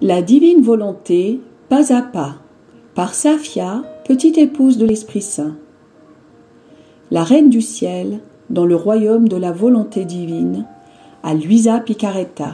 La divine volonté, pas à pas, par Safia, petite épouse de l'Esprit Saint. La Reine du Ciel, dans le royaume de la volonté divine, à Luisa Picaretta.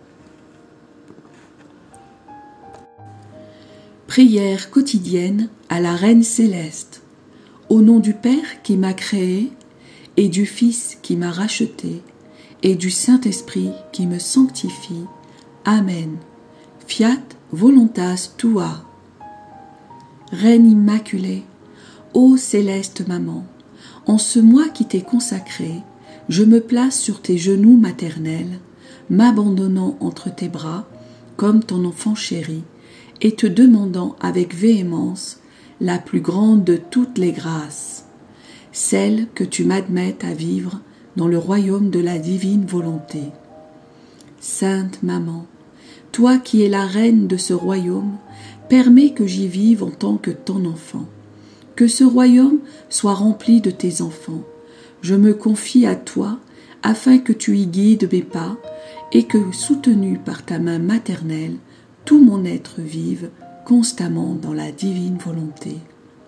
Prière quotidienne à la Reine Céleste. Au nom du Père qui m'a créé, et du Fils qui m'a racheté, et du Saint-Esprit qui me sanctifie. Amen. Fiat voluntas tua. Reine immaculée, ô céleste maman, en ce mois qui t'est consacré, je me place sur tes genoux maternels, m'abandonnant entre tes bras, comme ton enfant chéri, et te demandant avec véhémence la plus grande de toutes les grâces, celle que tu m'admettes à vivre dans le royaume de la divine volonté. Sainte Maman, toi qui es la reine de ce royaume, permets que j'y vive en tant que ton enfant. Que ce royaume soit rempli de tes enfants. Je me confie à toi afin que tu y guides mes pas et que, soutenu par ta main maternelle, tout mon être vive constamment dans la divine volonté.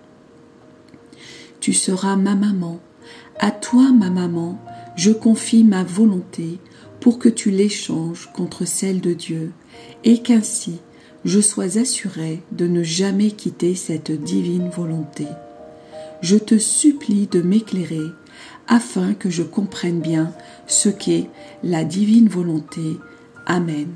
Tu seras ma maman. À toi, ma maman, je confie ma volonté pour que tu l'échanges contre celle de Dieu et qu'ainsi je sois assurée de ne jamais quitter cette divine volonté. Je te supplie de m'éclairer afin que je comprenne bien ce qu'est la divine volonté. Amen.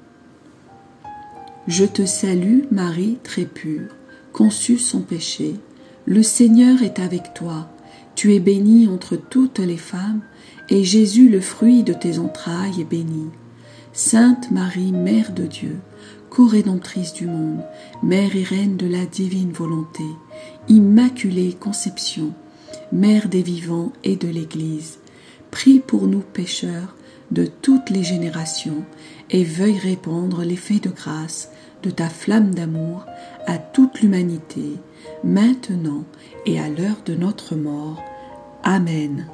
Je te salue, Marie très pure, conçue sans péché. Le Seigneur est avec toi. Tu es bénie entre toutes les femmes, et Jésus, le fruit de tes entrailles, est béni. Sainte Marie, Mère de Dieu, co-rédemptrice du monde, Mère et Reine de la divine volonté, Immaculée Conception, Mère des vivants et de l'Église, prie pour nous pécheurs de toutes les générations et veuille répandre l'effet de grâce de ta flamme d'amour à toute l'humanité, maintenant et à l'heure de notre mort. Amen.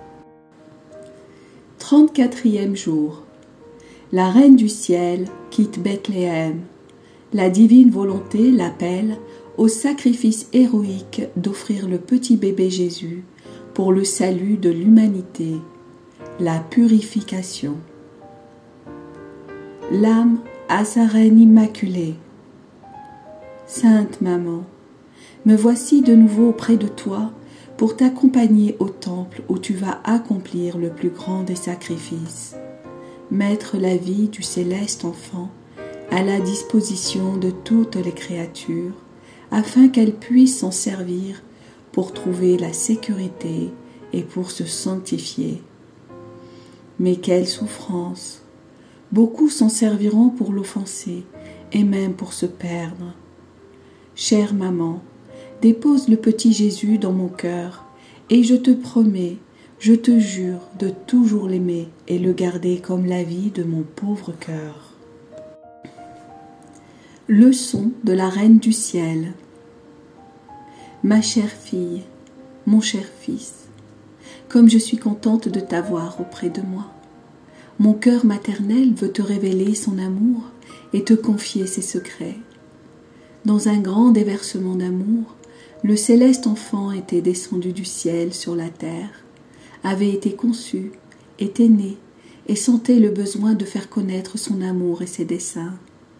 34e jour. La Reine du Ciel quitte Bethléem. La divine volonté l'appelle au sacrifice héroïque d'offrir le petit bébé Jésus pour le salut de l'humanité, la purification. L'âme à sa Reine immaculée. Sainte Maman, me voici de nouveau auprès de toi pour t'accompagner au temple où tu vas accomplir le plus grand des sacrifices, mettre la vie du céleste enfant à la disposition de toutes les créatures, afin qu'elles puissent s'en servir pour trouver la sécurité et pour se sanctifier. Mais quelle souffrance! Beaucoup s'en serviront pour l'offenser et même pour se perdre. Chère maman, dépose le petit Jésus dans mon cœur et je te promets, je te jure de toujours l'aimer et le garder comme la vie de mon pauvre cœur. Leçon de la Reine du Ciel. Ma chère fille, mon cher fils, comme je suis contente de t'avoir auprès de moi. Mon cœur maternel veut te révéler son amour et te confier ses secrets. Dans un grand déversement d'amour, le céleste enfant était descendu du ciel sur la terre, avait été conçu, était né et sentait le besoin de faire connaître son amour et ses desseins.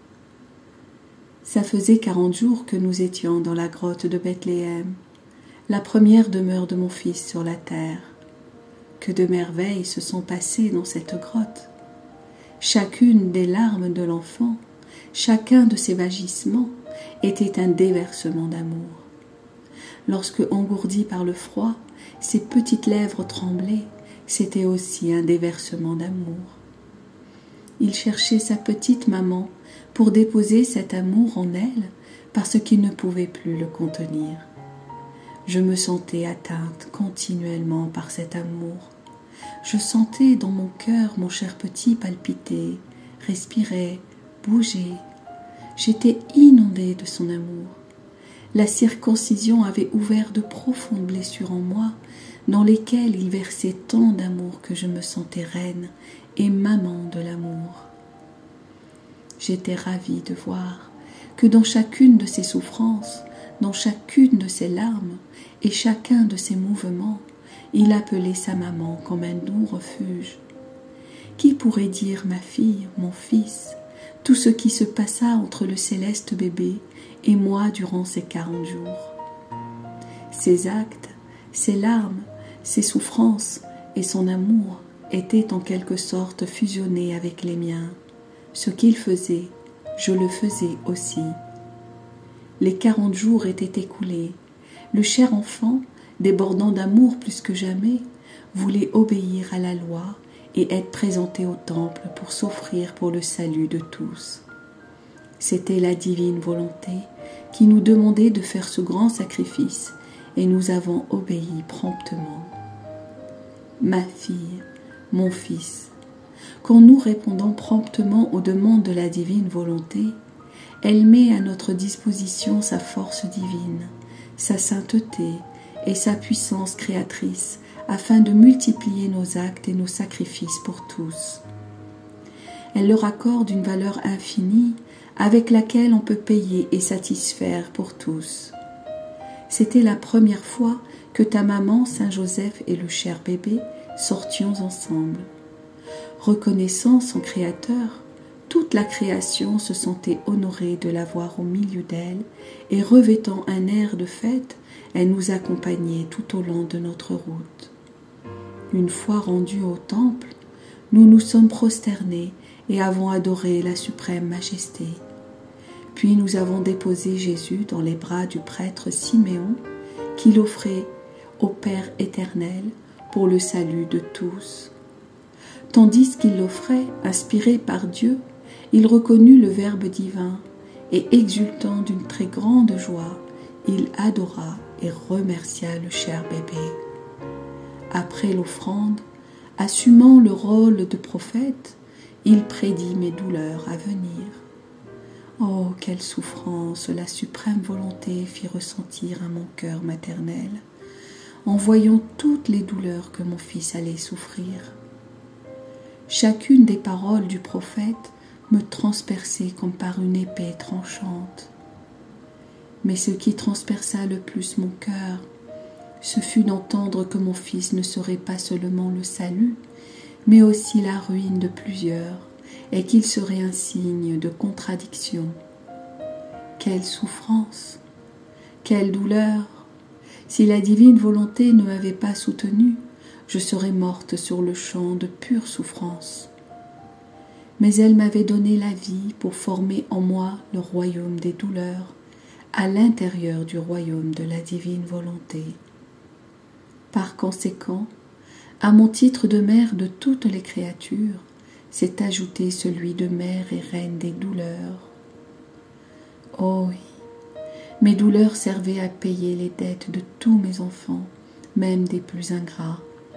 Ça faisait 40 jours que nous étions dans la grotte de Bethléem, la première demeure de mon fils sur la terre. Que de merveilles se sont passées dans cette grotte. Chacune des larmes de l'enfant, chacun de ses vagissements était un déversement d'amour. Lorsque, engourdi par le froid, ses petites lèvres tremblaient, c'était aussi un déversement d'amour. Il cherchait sa petite maman pour déposer cet amour en elle parce qu'il ne pouvait plus le contenir. Je me sentais atteinte continuellement par cet amour. Je sentais dans mon cœur mon cher petit palpiter, respirer, bouger. J'étais inondée de son amour. La circoncision avait ouvert de profondes blessures en moi, dans lesquelles il versait tant d'amour que je me sentais reine et maman de l'amour. j'étais ravie de voir que dans chacune de ses souffrances, dans chacune de ses larmes et chacun de ses mouvements, il appelait sa maman comme un doux refuge. Qui pourrait dire, ma fille, mon fils, tout ce qui se passa entre le céleste bébé et moi durant ces 40 jours? Ses actes, ses larmes, ses souffrances et son amour étaient en quelque sorte fusionnés avec les miens. Ce qu'il faisait, je le faisais aussi. Les 40 jours étaient écoulés. Le cher enfant, débordant d'amour plus que jamais, voulait obéir à la loi et être présenté au temple pour s'offrir pour le salut de tous. C'était la divine volonté qui nous demandait de faire ce grand sacrifice et nous avons obéi promptement. Ma fille, mon fils, quand nous répondons promptement aux demandes de la divine volonté, elle met à notre disposition sa force divine, sa sainteté et sa puissance créatrice afin de multiplier nos actes et nos sacrifices pour tous. Elle leur accorde une valeur infinie avec laquelle on peut payer et satisfaire pour tous. C'était la première fois que ta maman, Saint Joseph et le cher bébé sortions ensemble. Reconnaissant son Créateur, toute la création se sentait honorée de l'avoir au milieu d'elle et revêtant un air de fête, elle nous accompagnait tout au long de notre route. Une fois rendus au temple, nous nous sommes prosternés et avons adoré la suprême majesté. Puis nous avons déposé Jésus dans les bras du prêtre Siméon, qui l'offrait au Père éternel pour le salut de tous. Tandis qu'il l'offrait, inspiré par Dieu, il reconnut le Verbe divin et, exultant d'une très grande joie, il adora et remercia le cher bébé. Après l'offrande, assumant le rôle de prophète, il prédit mes douleurs à venir. Oh, quelle souffrance la suprême volonté fit ressentir à mon cœur maternel, en voyant toutes les douleurs que mon fils allait souffrir. Chacune des paroles du prophète me transperçait comme par une épée tranchante. Mais ce qui transperça le plus mon cœur, ce fut d'entendre que mon fils ne serait pas seulement le salut, mais aussi la ruine de plusieurs, et qu'il serait un signe de contradiction. Quelle souffrance, quelle douleur! Si la divine volonté ne m'avait pas soutenue, je serais morte sur le champ de pure souffrance. Mais elle m'avait donné la vie pour former en moi le royaume des douleurs, à l'intérieur du royaume de la divine volonté. Par conséquent, à mon titre de mère de toutes les créatures, s'est ajouté celui de mère et reine des douleurs. Oh oui, mes douleurs servaient à payer les dettes de tous mes enfants, même des plus ingrats.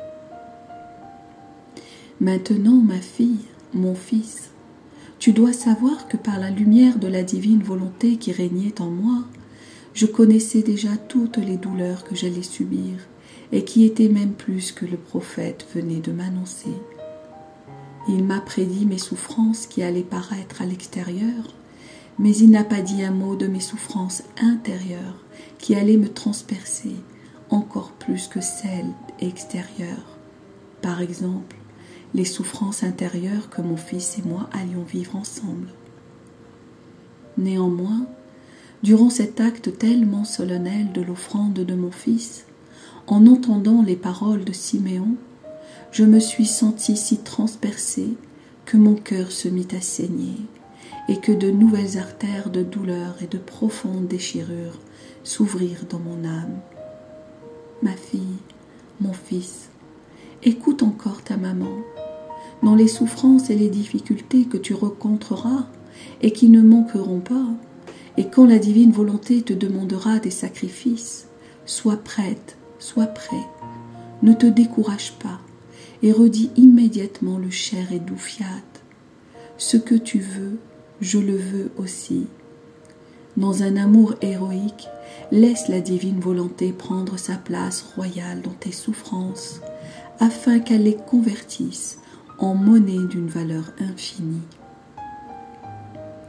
Maintenant, ma fille, mon fils, tu dois savoir que par la lumière de la divine volonté qui régnait en moi, je connaissais déjà toutes les douleurs que j'allais subir et qui étaient même plus que le prophète venait de m'annoncer. Il m'a prédit mes souffrances qui allaient paraître à l'extérieur, mais il n'a pas dit un mot de mes souffrances intérieures qui allaient me transpercer encore plus que celles extérieures. Par exemple, les souffrances intérieures que mon fils et moi allions vivre ensemble. Néanmoins, durant cet acte tellement solennel de l'offrande de mon fils, en entendant les paroles de Siméon, je me suis sentie si transpercée que mon cœur se mit à saigner et que de nouvelles artères de douleur et de profondes déchirures s'ouvrirent dans mon âme. Ma fille, mon fils, écoute encore ta maman. Dans les souffrances et les difficultés que tu rencontreras et qui ne manqueront pas, et quand la divine volonté te demandera des sacrifices, sois prête, sois prêt, ne te décourage pas et redis immédiatement le cher et doux fiat. Ce que tu veux, je le veux aussi. Dans un amour héroïque, laisse la divine volonté prendre sa place royale dans tes souffrances, afin qu'elle les convertisse en monnaie d'une valeur infinie.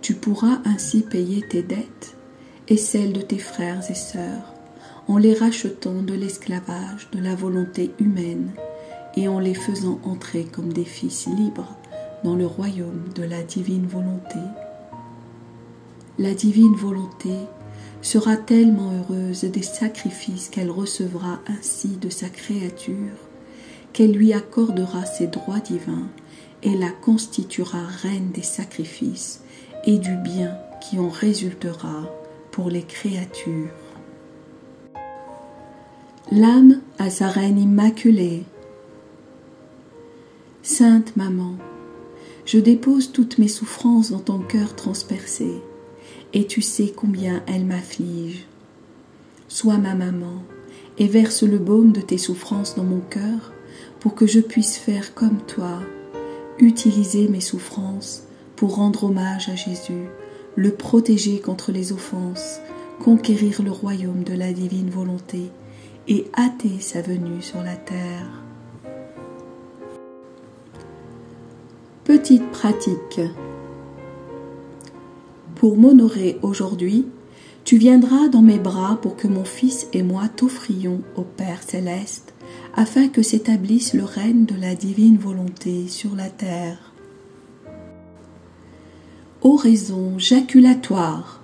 Tu pourras ainsi payer tes dettes et celles de tes frères et sœurs, en les rachetant de l'esclavage de la volonté humaine et en les faisant entrer comme des fils libres dans le royaume de la divine volonté. La divine volonté sera tellement heureuse des sacrifices qu'elle recevra ainsi de sa créature, qu'elle lui accordera ses droits divins et la constituera reine des sacrifices et du bien qui en résultera pour les créatures. L'âme à sa reine immaculée. Sainte Maman, je dépose toutes mes souffrances dans ton cœur transpercé, et tu sais combien elles m'affligent. Sois ma maman, et verse le baume de tes souffrances dans mon cœur, pour que je puisse faire comme toi, utiliser mes souffrances pour rendre hommage à Jésus, le protéger contre les offenses, conquérir le royaume de la divine volonté et hâter sa venue sur la terre. Petite pratique. Pour m'honorer aujourd'hui, tu viendras dans mes bras pour que mon Fils et moi t'offrions au Père céleste, afin que s'établisse le règne de la divine volonté sur la terre. Oraison jaculatoire.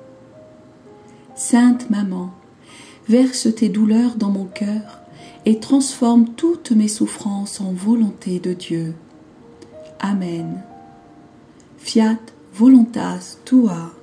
Sainte Maman, verse tes douleurs dans mon cœur et transforme toutes mes souffrances en volonté de Dieu. Amen. Fiat voluntas tua.